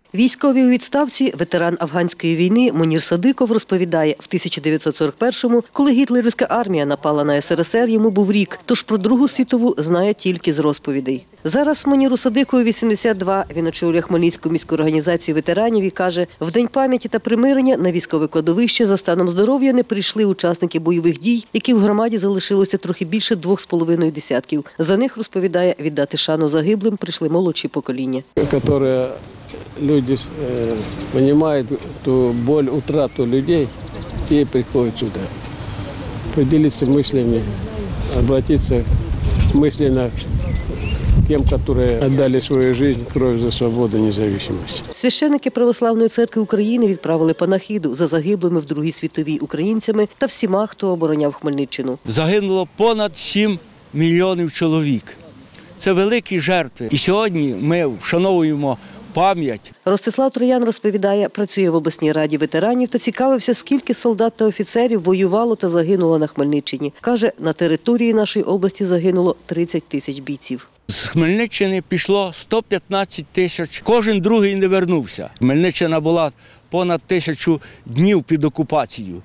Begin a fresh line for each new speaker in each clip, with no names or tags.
Військовий у відставці, ветеран афганської війни Мунір Садиков розповідає, в 1941-му, коли гітлерівська армія напала на СРСР, йому був рік, тож про Другу світову знає тільки з розповідей. Зараз Муніру Садикову 82, він очолює Хмельницьку міську організацію ветеранів і каже, в День пам'яті та примирення на військове кладовище за станом здоров'я не прийшли учасники бойових дій, які в громаді залишилося трохи більше 2,5 десятків. За них, розповідає, віддати шану загиблим прийшли молодші покоління.
Люди понимают ту боль, утрату людей и приходят сюда. Поделиться мыслями, обратиться мысленно к тем, которые отдали свою жизнь, кровь за свободу и независимость.
Священники Православної церкви України відправили панахиду за загиблими в Другій світовій українцями та всіма, хто обороняв Хмельниччину.
Загинуло понад 7 мільйонів чоловік. Це великі жертви. І сьогодні ми вшановуємо пам'ять.
Ростислав Троян розповідає, працює в обласній раді ветеранів та цікавився, скільки солдат та офіцерів воювало та загинуло на Хмельниччині. Каже, на території нашої області загинуло 30 тисяч бійців.
З Хмельниччини пішло 115 тисяч, кожен другий не вернувся. Хмельниччина була понад 1000 днів під окупацією.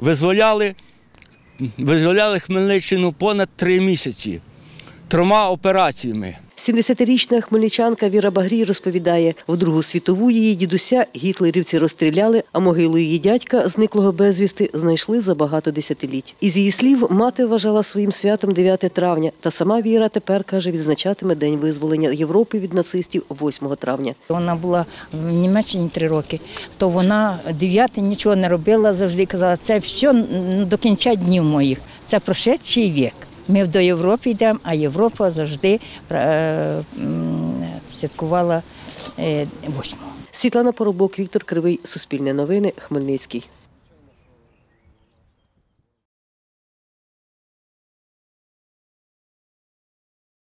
Визволяли Хмельниччину понад 3 місяці, 3 операціями.
70-річна хмельничанка Віра Багрій розповідає, в Другу світову її дідуся гітлерівці розстріляли, а могилу її дядька, зниклого безвісти, знайшли за багато десятиліть. Із її слів, мати вважала своїм святом 9 травня, та сама Віра тепер, каже, відзначатиме День визволення Європи від нацистів 8 травня.
Вона була в Німеччині 3 роки, то вона 9 нічого не робила, завжди казала, це все до кінця днів моїх, це прошедший вік. Ми до Європи йдемо, а Європа завжди святкувала 8-го.
Світлана Поробок, Віктор Кривий, Суспільне новини, Хмельницький.